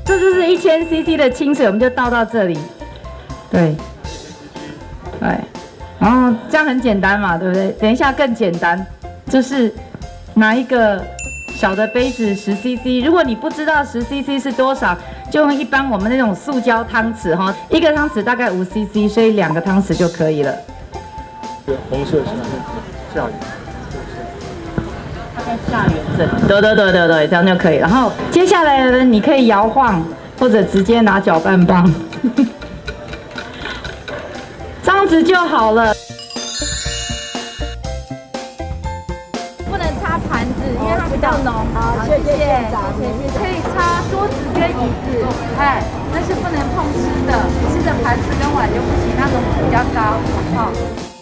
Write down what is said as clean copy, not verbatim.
这就是1000cc 的清水，我们就倒到这里。对，对，然后这样很简单嘛，对不对？等一下更简单，就是拿一个小的杯子10cc， 如果你不知道10cc 是多少，就用一般我们那种塑胶汤匙哈，一个汤匙大概5cc， 所以2个汤匙就可以了。 红色下雨， 大概下圆阵，对，这样就可以。然后接下来呢，你可以摇晃，或者直接拿搅拌棒，这样子就好了。 盘子，因为它比较浓。好，谢谢店长。可以擦桌子跟椅子，哎，但是不能碰吃的，吃的盘子跟碗就不行，那种比较高。好。